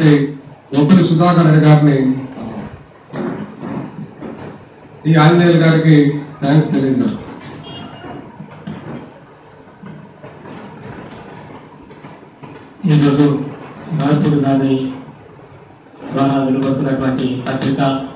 అయినటువంటి బొబ్బిలి సుధాకర్ గారిని ఈ ఆంజనేయులు గారికి థ్యాంక్స్ తెలియజేస్తాను. ఈరోజు నార్పుడు గారి ద్వారా వెలువడుతున్నటువంటి పత్రిక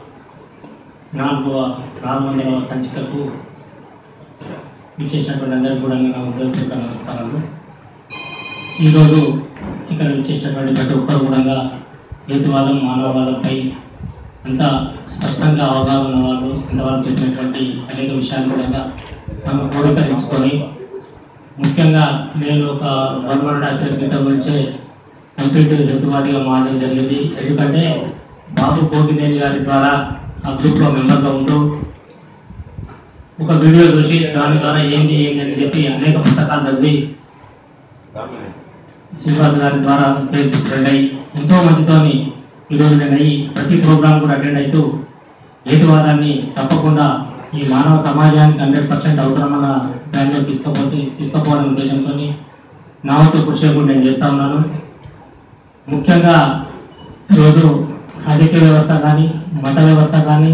4వ సంచికకు విచ్చేసినటువంటి అందరికీ కూడా నా ఉదయపూర్వక నమస్కారాలు. ఈరోజు ఇక్కడ విచ్చేసినటువంటి ప్రతి ఒక్కరు కూడా హేతువాదం మానవవాదంపై అంత స్పష్టంగా అవగాహన ఉన్నవాళ్ళు ఇంతవరకు చెప్పినటువంటి అనేక విషయాలు కూడా మనం క్రోడీకరించుకొని, ముఖ్యంగా నేను ఒక 1.5 క్రితం నుంచే కంప్లీట్ హేతువాదిగా మారడం జరిగింది. ఎందుకంటే బాబిలి గారి ద్వారా ఆ గ్రూప్లో మెంబర్గా ఉంటూ ఒక వీడియో చూసి దాని ద్వారా ఏంది అని చెప్పి అనేక పుస్తకాలు చదివి శ్రీనివాస్ గారి ద్వారా ఫ్రెండ్ అయ్యి ఎంతో మందితో ఈరోజు నేను అయ్యి ప్రతి ప్రోగ్రాం కూడా అటెండ్ అవుతూ హేతువాదాన్ని తప్పకుండా ఈ మానవ సమాజానికి 100% అవసరమైన దానిలో తీసుకోపోవడం ఉద్దేశంతో నా వంతు కృషి కూడా నేను చేస్తూ ఉన్నాను. ముఖ్యంగా ఈరోజు రాజకీయ వ్యవస్థ కానీ, మత వ్యవస్థ కానీ,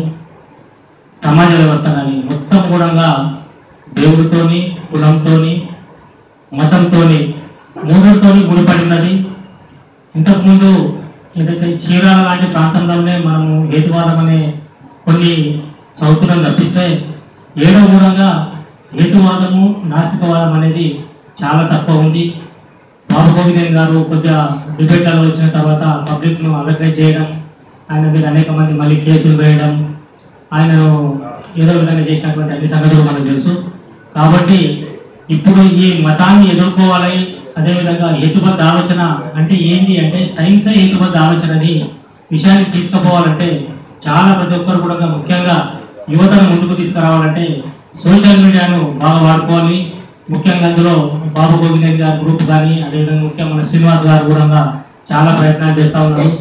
సమాజ వ్యవస్థ కానీ మొత్తం కూడా దేవుడితోని, కులంతోని, మతంతోని, మూడుతోని ముడిపడినది. ఇంతకుముందు ఏదైతే చీరాల లాంటి ప్రాంతంలోనే మనము హేతువాదం అనే కొన్ని చదువులను తప్పిస్తే ఏడో మూలంగా హేతువాదము, నాస్తికవాదం అనేది చాలా తక్కువ ఉంది. బాబిలి గారు కొద్దిగా డిబేట్లలో వచ్చిన తర్వాత పబ్లిక్ను అలర్ట్ చేయడం, ఆయన మీద అనేక మంది మళ్ళీ కేసులు వేయడం, ఆయనను ఏదో విధంగా చేసినటువంటి అన్ని సంగతులు మనకు తెలుసు. కాబట్టి ఇప్పుడు ఈ మతాన్ని ఎదుర్కోవాలి, అదేవిధంగా హేతుబద్ధ ఆలోచన అంటే ఏంటి అంటే సైన్సే హేతుబద్ధ ఆలోచనని విషయాన్ని తీసుకుపోవాలంటే చాలా ప్రతి ఒక్కరు కూడా ముఖ్యంగా యువతను ముందుకు తీసుకురావాలంటే సోషల్ మీడియాను బాగా వాడుకోవాలి. ముఖ్యంగా అందులో బాబిలి గారి గ్రూప్ కానీ, అదేవిధంగా ముఖ్యంగా మన శ్రీనివాస్ గారు కూడా చాలా ప్రయత్నాలు చేస్తూ ఉన్నారు.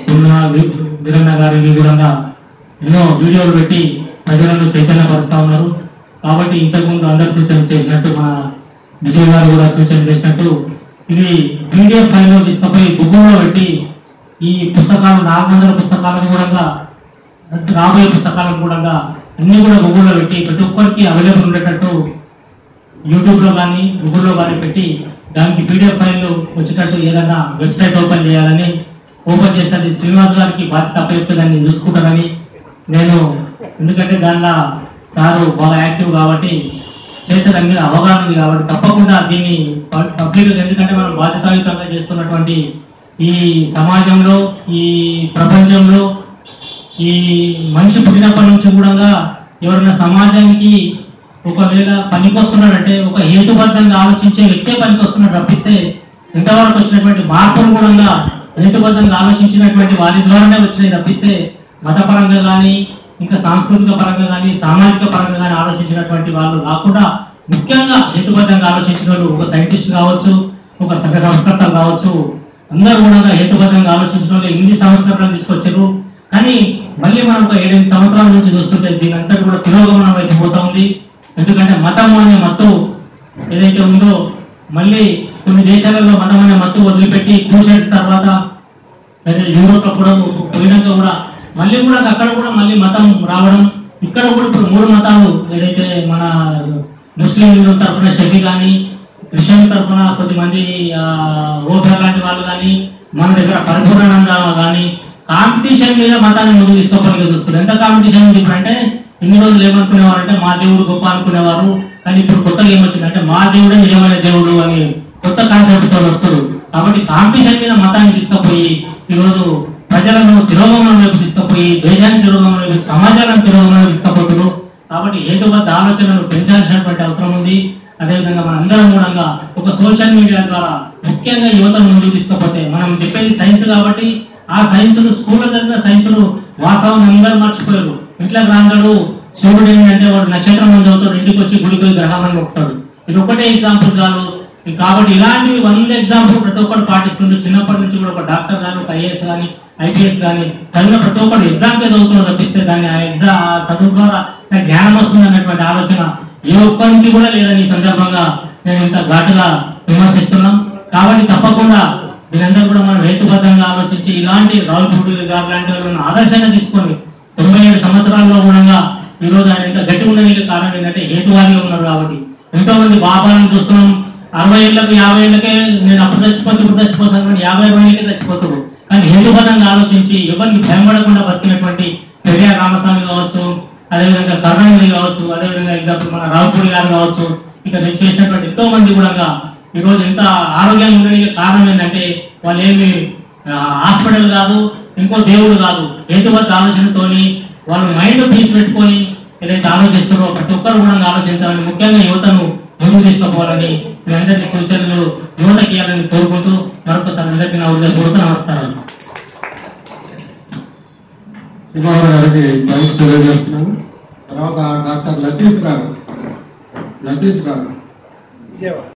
వీరన్న గారి కూడా ఎన్నో వీడియోలు పెట్టి ప్రజలను చైతన్యపరుస్తూ ఉన్నారు. కాబట్టి ఇంతకుముందు అందరు సూచన చేసినట్టు మన విజయ్ గారు కూడా సూచన చేసినట్టు ఇది PDF ఫైల్లో తీసుకుపోయి గూగుల్లో పెట్టి ఈ పుస్తకాలు 400 పుస్తకాలను కూడా రాబోయే పుస్తకాలను కూడా అన్నీ కూడా గూగుల్లో పెట్టి ప్రతి ఒక్కరికి అవైలబుల్ ఉండేటట్టు యూట్యూబ్లో కానీ గూగుల్లో కానీ పెట్టి దానికి PDF ఫైల్ వచ్చేటట్టు ఏదైనా వెబ్సైట్ ఓపెన్ చేయాలని, ఓపెన్ చేస్తే శ్రీనివాస్ గారికి బాధ్యత అప్పచెప్తే దాన్ని చూసుకుంటారని నేను, ఎందుకంటే దానిలో సారు బాగా యాక్టివ్ కాబట్టి చేసే దాని మీద అవగాహన ఉంది కాబట్టి తప్పకుండా దీన్ని పబ్లిక్, ఎందుకంటే మనం బాధ్యతాయుతంగా చేస్తున్నటువంటి ఈ సమాజంలో, ఈ ప్రపంచంలో ఈ మనిషి పుట్టినప్పటి నుంచి కూడా ఎవరైనా సమాజానికి ఒకవేళ పనికొస్తున్నాడంటే ఒక హేతుబద్ధంగా ఆలోచించే వ్యక్తే పనికొస్తున్నాడు తప్పిస్తే ఇంతవరకు వచ్చినటువంటి మార్పులు కూడా హేతుబద్ధంగా ఆలోచించినటువంటి వారి ద్వారానే వచ్చినాయి తప్పిస్తే మతపరంగా కానీ, ఇంకా సాంస్కృతిక పరంగా కానీ, సామాజిక పరంగా కానీ ఆలోచించినటువంటి వాళ్ళు కాకుండా ముఖ్యంగా హేతుబద్ధంగా ఆలోచించిన వాళ్ళు ఒక సైంటిస్ట్ కావచ్చు, ఒక సంస్కర్తలు కావచ్చు, అందరూ కూడా హేతుబద్ధంగా ఆలోచించిన వాళ్ళు ఇన్ని సంవత్సరాలు తీసుకొచ్చారు. కానీ మళ్ళీ మనం ఒక 7-8 సంవత్సరాల నుంచి చూస్తుంటే దీని అంతా కూడా తిరోగమనం వైపు పోతా ఉంది. ఎందుకంటే మతం అనే మత్తు ఏదైతే ఉందో మళ్ళీ కొన్ని దేశాలలో మతం అనే మత్తు వదిలిపెట్టి క్రూసైడ్స్ తర్వాత యూరోప్ లో కూడా పోయినాక కూడా మళ్ళీ కూడా అక్కడ కూడా మళ్ళీ మతం రావడం, ఇక్కడ కూడా ఇప్పుడు 3 మతాలు ఏదైతే మన ముస్లింల తరఫున షఫీ కానీ, క్రిస్టియన్ తరఫున కొద్దిమంది ఓఫర్ లాంటి వాళ్ళు కానీ, మన దగ్గర పరిపూర్ణానంద కానీ కాంపిటీషన్ మీద మతాన్ని ముందు తీసుకోవడానికి చూస్తారు. ఎంత కాంపిటీషన్ ఉంది ఇప్పుడు అంటే, ఇన్ని రోజులు ఏమనుకునేవారు అంటే మా దేవుడు గొప్ప అనుకునేవారు, కానీ ఇప్పుడు కొత్తగా ఏమొచ్చిందంటే మా దేవుడే నిజమైన దేవుడు అని కొత్త కాన్సెప్ట్ వస్తారు. కాబట్టి కాంపిటీషన్ మీద మతాన్ని తీసుకుపోయి ఈరోజు ప్రజలను తిరోగమనం వైపు తీసుకుపోయి, దేశాన్ని తిరోగమనం వైపు, సమాజాలను తిరోగమనం తీసుకుపోతున్నారు. కాబట్టి హేతుబద్ధ ఆలోచనలు పెంచాల్సినటువంటి అవసరం ఉంది. అదేవిధంగా మన అందరం కూడా ఒక సోషల్ మీడియా ద్వారా ముఖ్యంగా యువతను ముందుకు తీసుకుపోతే, మనం చెప్పేది సైన్స్ కాబట్టి ఆ సైన్సులు స్కూల్లో చదివిన సైన్సులు వాతావరణం అందరూ మర్చిపోయారు. ఇంట్లో రాంగడు సూర్యుడు ఏంటంటే వాడు నక్షత్రం ముందు అవుతాడు, ఇంటికి వచ్చి గుడికి గ్రహాలను మొక్కుతాడు. ఇది ఒకటే ఎగ్జాంపుల్ చాలు. కాబట్టి ఇలాంటివి 100 ఎగ్జాంపుల్ ప్రతి ఒక్కరు పాటిస్తుంటే చిన్నప్పటి నుంచి కూడా ఒక డాక్టర్ కానీ, ఒక IAS కానీ, IPS కానీ చదివిన ప్రతి ఒక్కరు ఎగ్జామ్కే చదువుతున్నా తప్పిస్తే దాన్ని ఆ చదువు ద్వారా జ్ఞానం వస్తుంది అన్నటువంటి ఆలోచన ఏ ఒక్కరికి కూడా లేదని ఈ సందర్భంగా నేను ఇంత ఘాటుగా విమర్శిస్తున్నాం. కాబట్టి తప్పకుండా దీనంతా కూడా మనం హేతుబద్ధంగా ఆలోచించి ఆలోచించి ఇలాంటి రావులపూడి గారు లాంటి వాళ్ళని ఆదర్శంగా తీసుకొని 97 సంవత్సరాల్లో కూడా ఈరోజు ఆయన ఎంత గట్టి ఉండడానికి కారణం ఏంటంటే హేతువాదిగా ఉన్నారు కాబట్టి. ఎంతో మంది బాబాలను చూస్తున్నాం, 60 ఏళ్ళకి 50 ఏళ్ళకే నేను అప్పుడు ఇప్పుడు చచ్చిపోతాను కానీ 50 ఏళ్ళకే చచ్చిపోతారు. కానీ హేతుబద్ధంగా ఆలోచించి ఎవరికి భయపడకుండా బతికినటువంటి పెరియార్ రామస్వామి కావచ్చు, అదేవిధంగా కరుణానిధి కావచ్చు, అదేవిధంగా ఇంకా మన రావుపూడి గారు కావచ్చు, ఇక నేను చేసినటువంటి ఎంతో మంది కూడా ఈరోజు ఎంత ఆరోగ్యంగా ఉండడానికి కారణం ఏంటంటే వాళ్ళు ఏమి హాస్పిటల్ కాదు, ఇంకో దేవుడు కాదు, హేతుబద్ధ ఆలోచనతోని వాళ్ళు మైండ్ పీస్ పెట్టుకొని ఏదైతే ఆలోచిస్తారో ప్రతి ఒక్కరు కూడా ఆలోచించాలని, ముఖ్యంగా యువతను ముందుకు తీసుకుపోవాలని మీ అందరికీ సూచనలు యువతకి ఇవ్వాలని కోరుకుంటూ మరొకసారి అందరికీ నా హృదయపూర్వక నమస్కారాలు. సుమారు గారికి థ్యాంక్స్ తెలియజేస్తున్నాను. తర్వాత డాక్టర్ లతీఫ్ గారు